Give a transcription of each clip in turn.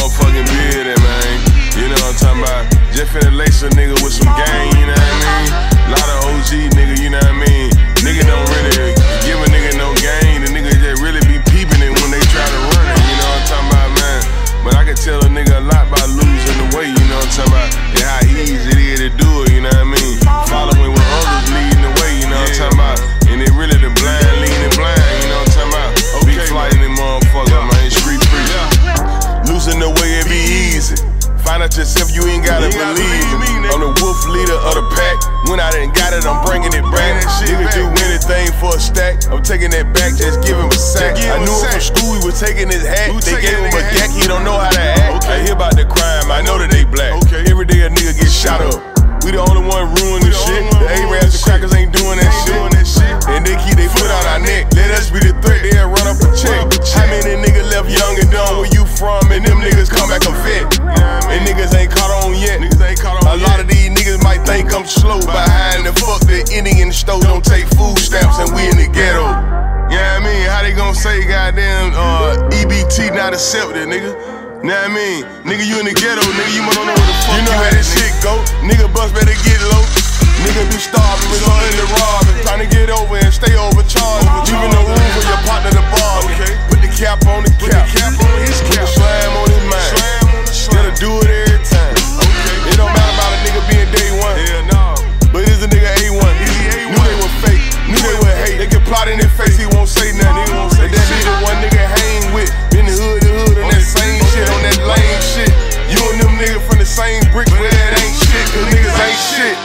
motherfucking building, man. You know what I'm talking about? Just finna lace a nigga with some gang, you know what I mean? Lot of OG nigga, you know what I mean? Nigga don't really give a nigga no game. The nigga just really be peeping it when they try to run it, you know what I'm talking about, man? But I can tell a nigga a lot by losing the way, you know what I'm talking about? And how easy it is to do it, you know what I mean? Following when others leading the way, you know what I'm talking about? And they really the blind leading blind, you know what I'm talking about? Big flight in them motherfucker, man, street free. Losing the way it be easy. Find out yourself, you ain't gotta believe me. I'm the wolf leader of the pack. When I done got it, I'm bringing it back. Nigga do anything for a stack. I'm taking that back, just give him a sack. I knew him from school, he was taking his hat. They gave him a yak, he don't know how to act. I hear about the crime, I know that they black. Every day a nigga get shot up. We the only one ruining this shit. The A-Raps, the crackers ain't doing that shit. And they keep their foot on our neck. Let us be the threat, they'll run up a check. How many niggas left young and dumb? Where you from? And them niggas come back a vet. And niggas ain't caught on yet. A lot of these niggas might think I'm slow behind the fuck the Indian stove. Don't take food stamps and we in the ghetto. You know what I mean? How they gon' say goddamn EBT not accepted, nigga? Know what I mean? Nigga, you in the ghetto, nigga, you don't know where the fuck you know how this shit go. Nigga bus better get low. Nigga be starving, resorting to robbing. Trying to get over and stay overcharged. Even the room for your partner to bargain. Put the cap on the cap. Put the slam on his mind. Gotta do it every time. It don't matter about a nigga being day one. But it's a nigga A1. Knew they were fake, knew they would hate. They can plot in their face, he won't say nothing. And that nigga one nigga hang with. In the hood on that same shit, on that lame shit. You and them niggas from the same brick, but that ain't shit, cause niggas ain't shit.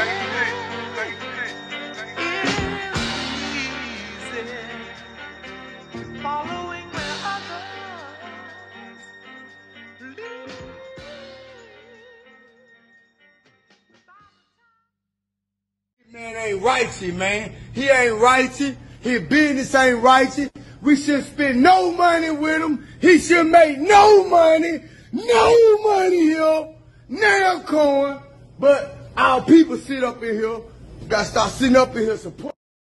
Man ain't righteous, man. He ain't righteous. His business ain't righteous. We should spend no money with him. He should make no money here. Now coin. But our people sit up in here. Gotta start sitting up in here supporting.